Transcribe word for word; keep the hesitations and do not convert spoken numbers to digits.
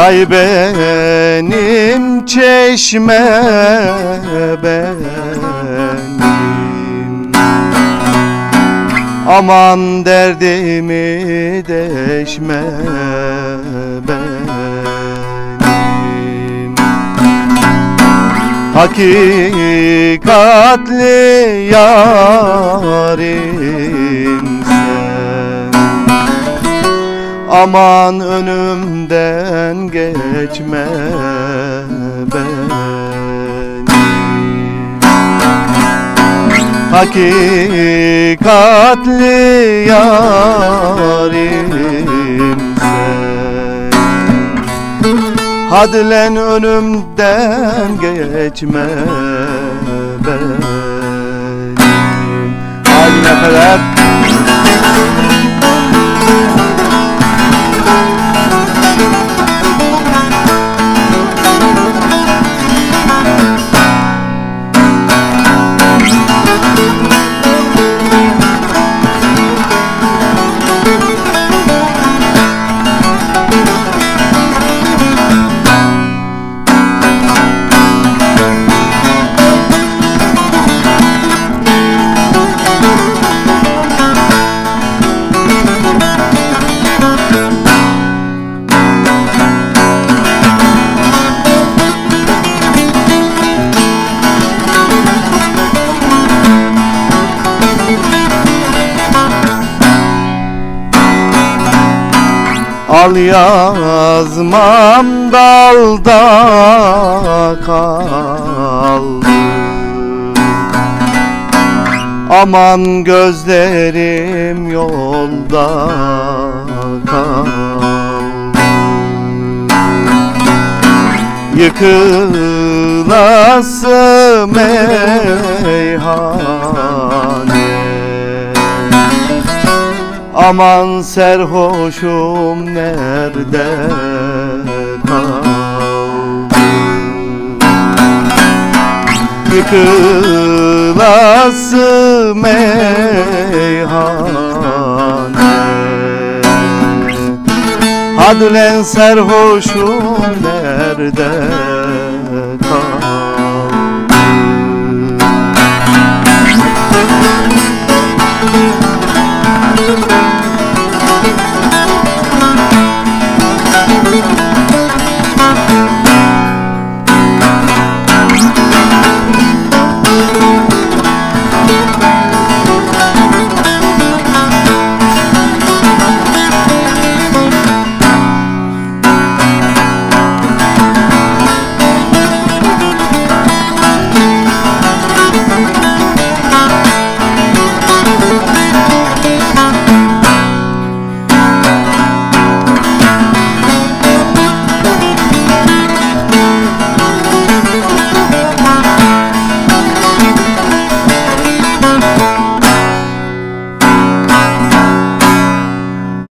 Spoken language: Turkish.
Vay benim çeşme benim, aman derdimi deşme benim. Hakikatli yarim sen, aman önümden geçme benim. Hakikatli yarim sen, hadi lan önümden geçme benim. Hadi ne kadar al yazmam dalda kaldı, aman gözlerim yolda kaldı. Yıkılası meyhane, aman serhoşum nerede kaldı? Yıkılası meyhane, hadi lan serhoşum nerede